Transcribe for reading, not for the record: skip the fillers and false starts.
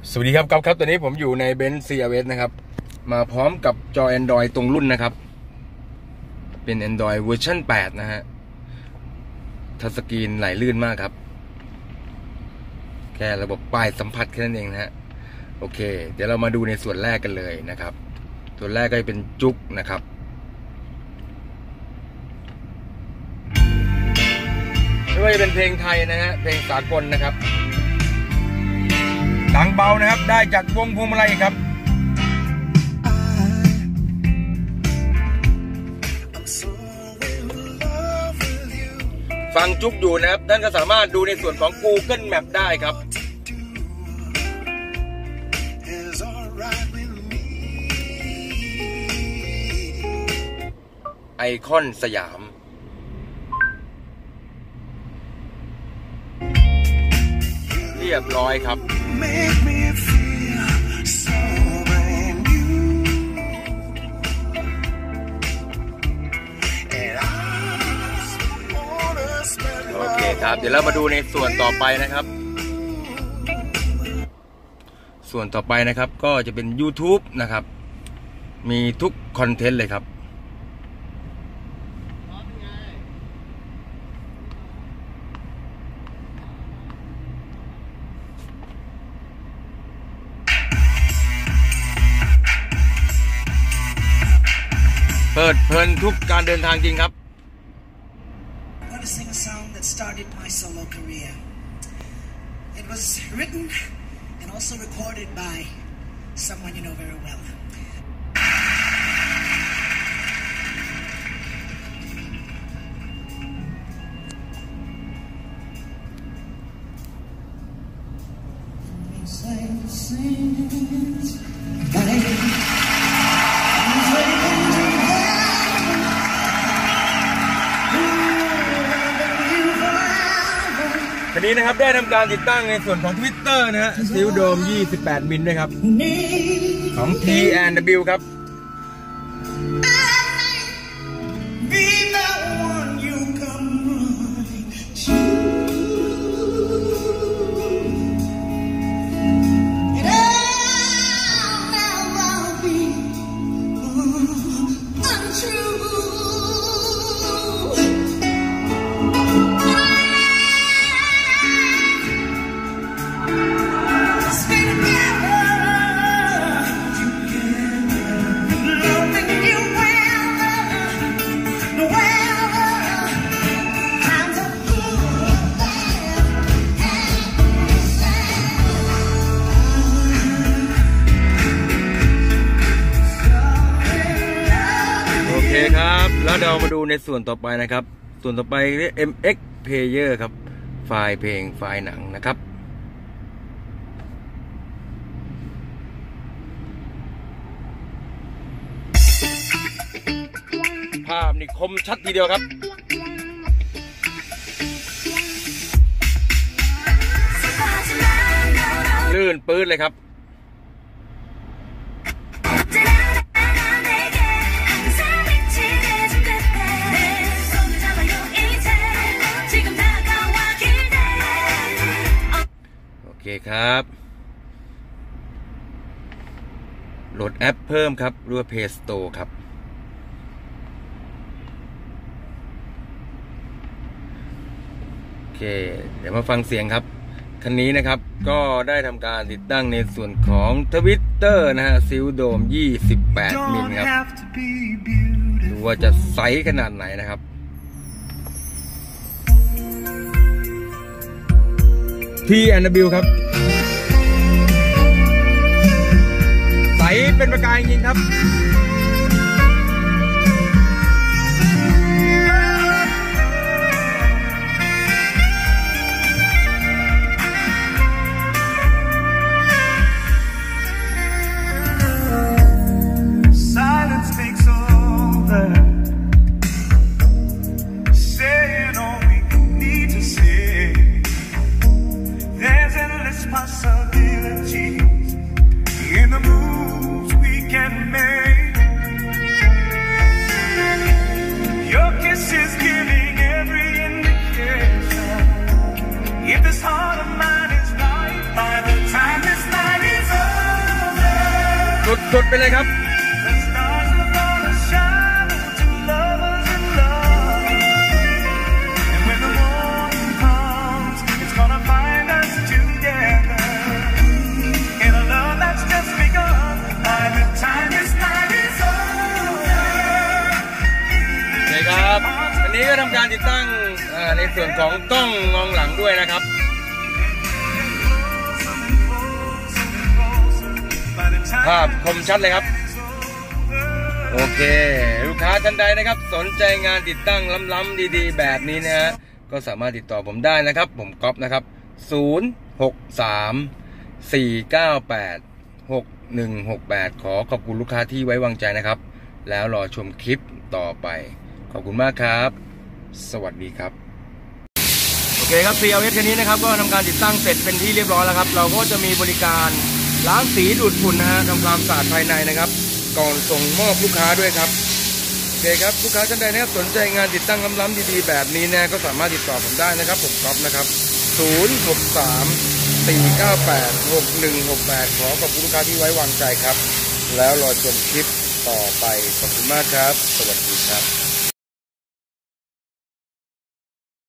สวัสดีครับก๊อฟครับตอนนี้ผมอยู่ในเบนซ์ CRV นะครับมาพร้อมกับจอ Android ตรงรุ่นนะครับเป็น Android เวอร์ชัน8นะฮะทัชสกรีนไหลลื่นมากครับแค่ระบบป้ายสัมผัสแค่นั้นเองนะฮะโอเคเดี๋ยวเรามาดูในส่วนแรกกันเลยนะครับส่วนแรกก็จะเป็นจุกนะครับไม่ว่าจะเป็นเพลงไทยนะฮะเพลงสากลนะครับดังเบานะครับได้จากวงพวงมาลัยครับฟังจุกอยู่นะครับท่านก็สามารถดูในส่วนของ Google Map ได้ครับไอคอนสยามเรียบร้อยครับโอเคครับเดี๋ยวเรามาดูในส่วนต่อไปนะครับส่วนต่อไปนะครับก็จะเป็น YouTube นะครับมีทุกคอนเทนต์เลยครับเปิดเพลินทุกการเดินทางจริงครับ I'm going to sing a song that started my solo career. It was written and also recorded by someone you know very well. ทีนี้นะครับได้ทำการติดตั้งในส่วนของ Twitter นะฮะซิลโดม28 มิลด้วยครับของ T&W ครับครับแล้วเรามาดูในส่วนต่อไปนะครับส่วนต่อไปเรียก MX Player ครับไฟล์เพลงไฟล์หนังนะครับภาพนี่คมชัดทีเดียวครับลื่นปื้ดเลยครับโอเคครับโหลดแอปเพิ่มครับหรือว่า Play Store ครับโอเคเดี๋ยวมาฟังเสียงครับคันนี้นะครับก็ได้ทำการติดตั้งในส่วนของ Twitter นะฮะซิลโดม28 มิลครับดูว่าจะใสขนาดไหนนะครับT&W ครับใสเป็นประกายจริงครับ possibilities in the moves we can make. สุดๆไปเลยครับ ครับอันนี้ก็ทำการติดตั้งในส่วนของกล้องมองหลังด้วยนะครับภาพคมชัดเลยครับโอเคลูกค้าท่านใดนะครับสนใจงานติดตั้งล้ำๆดีๆแบบนี้นะฮะก็สามารถติดต่อผมได้นะครับผมก๊อฟนะครับ063-498-6168ขอบคุณลูกค้าที่ไว้วางใจนะครับแล้วรอชมคลิปต่อไปขอบคุณมากครับสวัสดีครับโอเคครับ CLS คันนี้นะครับก็ทำการติดตั้งเสร็จเป็นที่เรียบร้อยแล้วครับเราก็จะมีบริการล้างสีดูดฝุ่นนะฮะทำความสะอาดภายในนะครับก่อนส่งมอบลูกค้าด้วยครับโอเคครับลูกค้าท่านใดนะครับสนใจงานติดตั้งล้ำๆดีๆแบบนี้นะก็สามารถติดต่อผมได้นะครับผมก๊อฟนะครับ063-498-6168ขอบคุณลูกค้าที่ไว้วางใจครับแล้วรอชมคลิปต่อไปขอบคุณมากครับสวัสดีครับ